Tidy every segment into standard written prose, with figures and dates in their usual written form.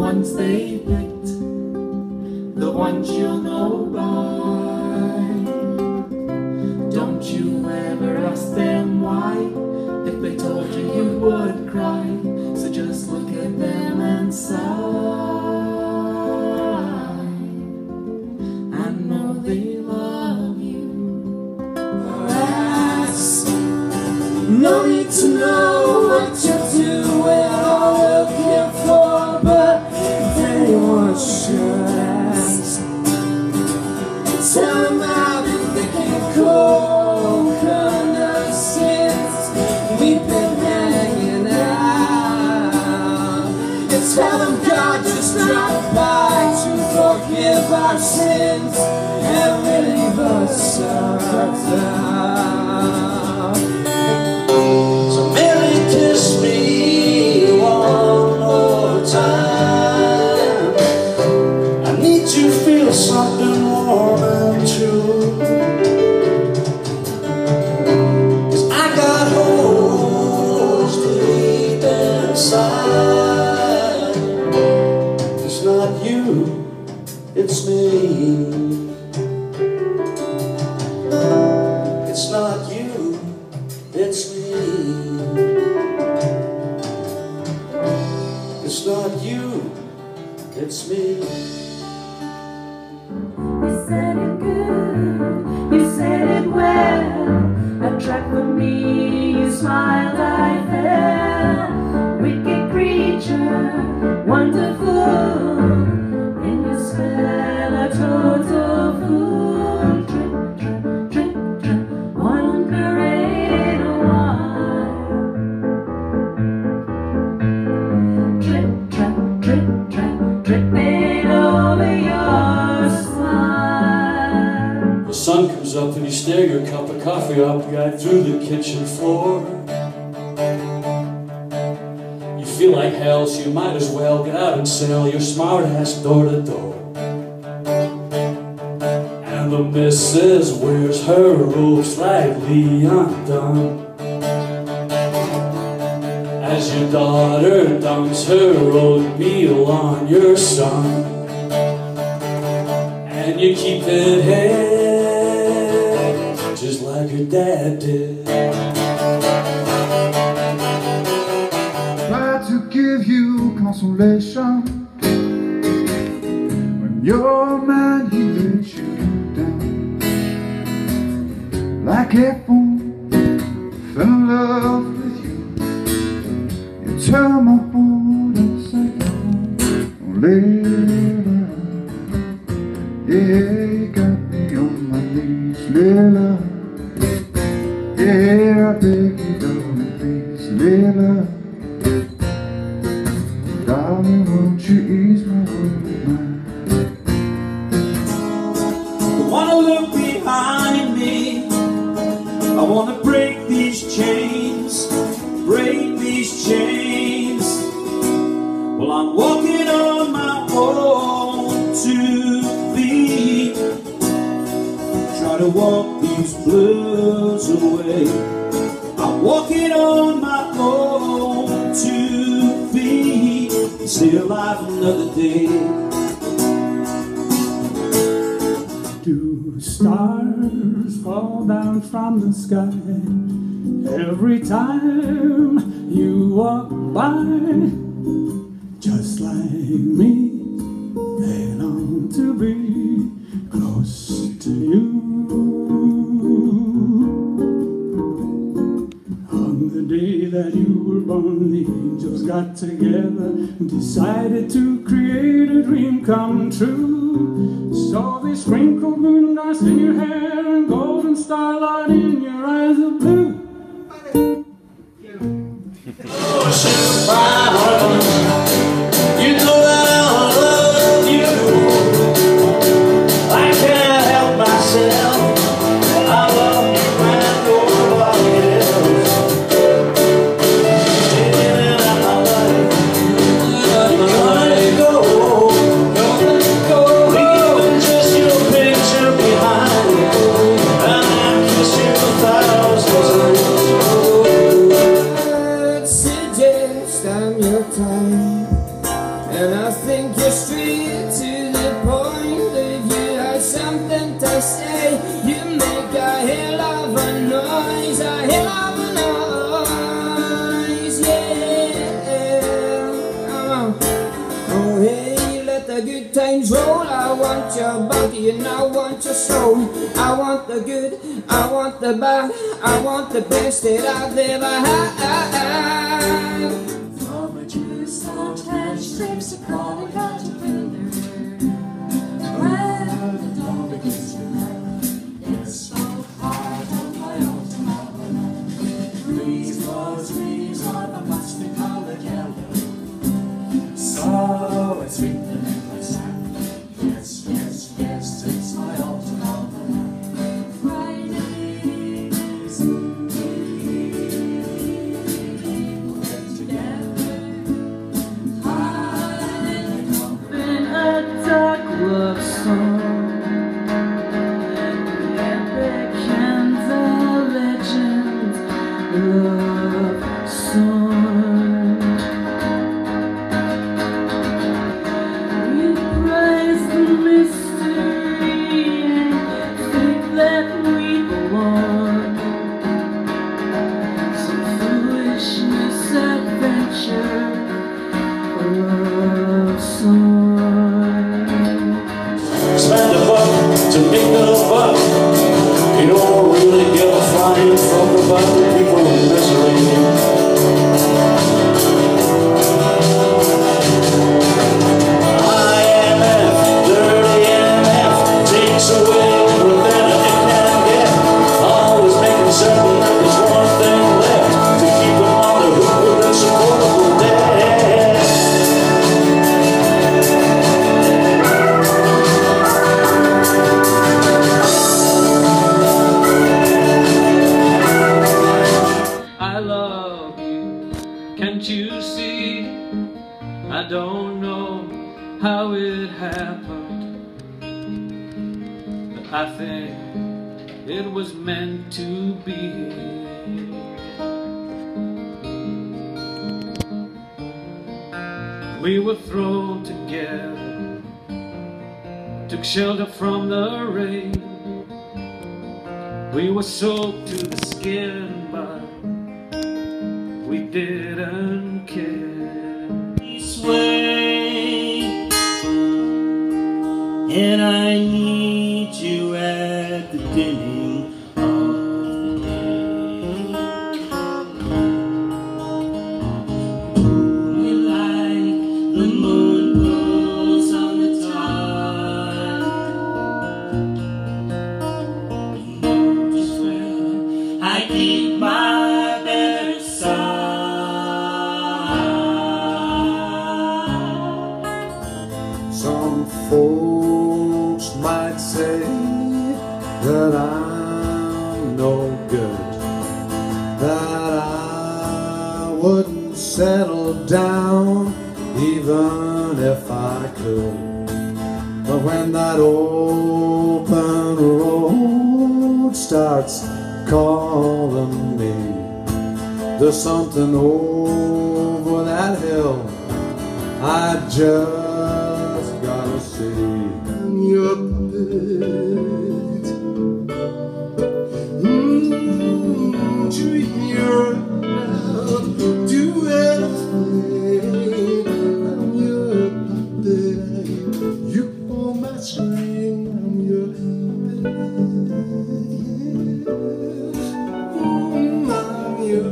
ones they picked, the ones you'll know by. Don't you ever ask them why. If they told you, you would cry. So just look at them and sigh. I know they love you. Ask, no need to know what you're doing or looking for, but if anyone should ask, tell them I've been thinking coconut since we've been hanging out. And tell them God just dropped by to forgive our sins and relieve us of doubt. So Millie, kiss me one more time. I need to feel something warm and true. 'Cause I got holes deep inside. It's not you, it's me. It's not you, it's me. It's not you, it's me. You said it good, you said it well. A track for me, you smiled, I fell. Wicked creature, wonderful. In your spell, a total fool. Trip, trip, trip, trip, one on parade, a while. Trip, trap, trip, trap, tripping over your smile. The sun comes up and you stare your cup of coffee up right through the kitchen floor. You feel like hell, so you might as well get out and sell your smart ass door to door. And the missus wears her robe slightly undone as your daughter dumps her oatmeal on your son. And you keep it head just like your dad did. Try to give you consolation when your man he let you down. Like a fool, fell in love with you. You turn my world upside down. Oh, Layla, yeah, you got me on my knees, Layla. Yeah, I beg you, darling, please, Layla. Darling, won't you ease my worried mind? I wanna look behind me. I wanna break these chains, break these chains. Well, I'm walking on my own 2 feet. Try to walk these blues away. I'm walking on my own 2 feet. Stay alive another day. Do stars fall down from the sky every time you walk by? Just like me, they long to be close to you. On the day that you were born, the angels got together and decided to create a dream come true. So they sprinkled moon dust in your hair and golden starlight in your eyes of blue. Oh, sugar pie, you know that I love you. I can't help myself. I love you and nobody else. In and out my life, you're gonna let go, leaving just your picture behind me. And I kiss you 1,000 times. I think you're straight to the point. If you had something to say, you make a hell of a noise, a hell of a noise, yeah. Oh hey, let the good times roll. I want your body and I want your soul. I want the good, I want the bad, I want the best that I've ever had. From a true salt and strips of crawling caterpillar, when the dawn begins to light, it's so hard on my ultimate. Breeze blows leaves on a mustard colored yellow, so it's written in my sand. Yes, yes, yes, it's my ultimate. Fridays, we're together. In a dark love song, the epic and the legend love song. We praise the mystery and think that we belong. Some foolishness adventure love song. Spend a buck to make the buck. You don't really get a flying from the buck of people in misery. IMF, dirty MF, takes away everything it can get. Always making certain that there's one thing left to keep them on the hook with insupportable debt. I love you, can't you see? I don't know how it happened, but I think it was meant to be. We were thrown together, took shelter from the rain. We were soaked to the skin, but we didn't care. This way, and I need you at the beginning of the day. We like the moon pulls on the tide. Just where I keep my better side. Some folks might say that I'm no good, that I wouldn't settle down even if I could. But when that open road starts calling me, there's something over that hill I just gotta see. I'm your puppet, treat me right, do anything. I'm your puppet, you pull my string. I'm your puppet, I'm your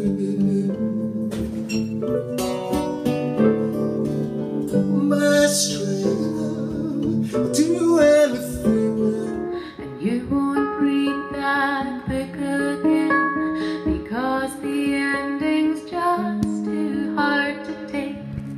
puppet. My strength, do anything. And you won't breathe that quick again, because the ending's just too hard to take.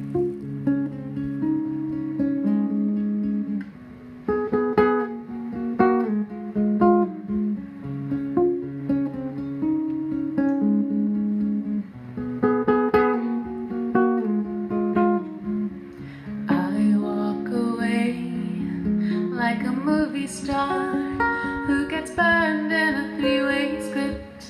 I walk away like a movie star who gets burned in a three-way script.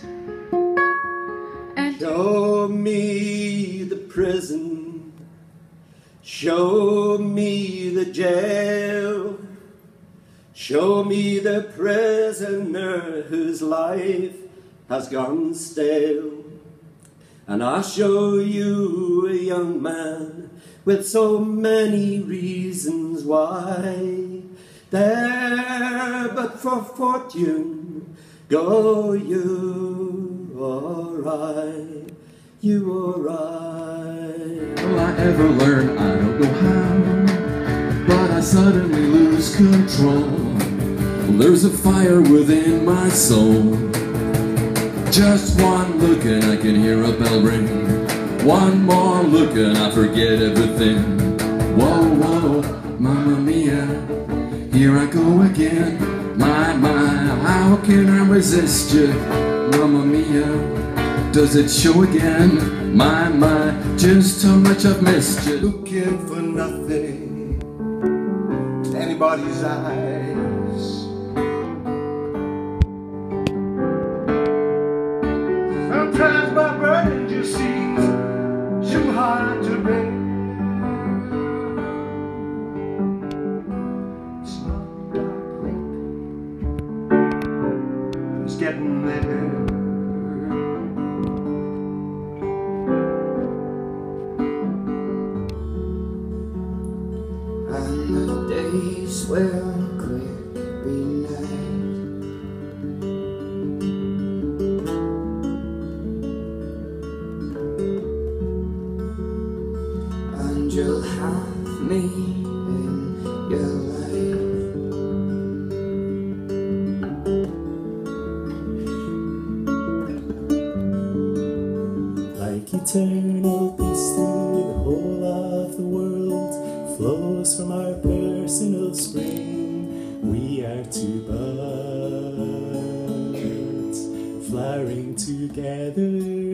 And Show me the prison, Show me the jail, show me the prisoner whose life has gone stale, and I'll show you a young man with so many reasons why. There but for fortune go you alright, you alright. Will I ever learn? I don't know how, but I suddenly lose control. There's a fire within my soul. Just one look and I can hear a bell ring. One more look and I forget everything. Whoa, whoa, mamma mia, here I go again. My, how can I resist you? Mamma mia, does it show again? My, just how much I've missed you. Looking for nothing in anybody's eyes. Sometimes my burden just seems too hard to bear. It's not dark yet, it's getting there. And the days will quick be night, and you'll have me in your life. Like eternal peace through the whole of the world flows from our personal spring. We are two buds flowering together.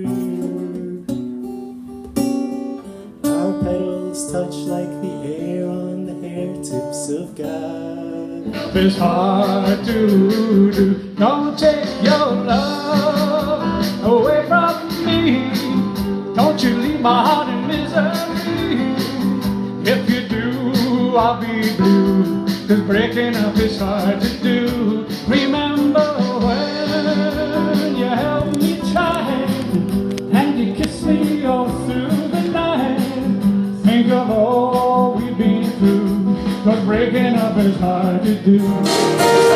Our petals touch like the air on the hair tips of God. It's hard to do. Don't take your love away from me. Don't you leave my heart in misery. If you do, I'll be blue, 'cause breaking up is hard to do. Remember when you held me tight and you kissed me all through the night. Think of all we've been through, 'cause breaking up is hard to do.